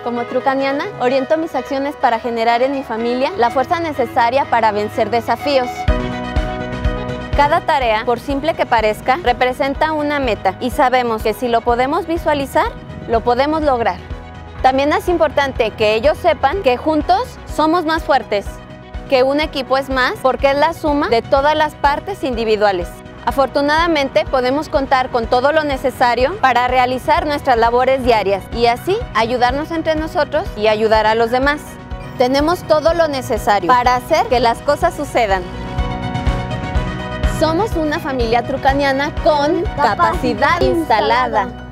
Como trucaniana, oriento mis acciones para generar en mi familia la fuerza necesaria para vencer desafíos. Cada tarea, por simple que parezca, representa una meta y sabemos que si lo podemos visualizar, lo podemos lograr. También es importante que ellos sepan que juntos somos más fuertes, que un equipo es más porque es la suma de todas las partes individuales. Afortunadamente podemos contar con todo lo necesario para realizar nuestras labores diarias y así ayudarnos entre nosotros y ayudar a los demás. Tenemos todo lo necesario para hacer que las cosas sucedan. Somos una familia trucaniana con capacidad instalada.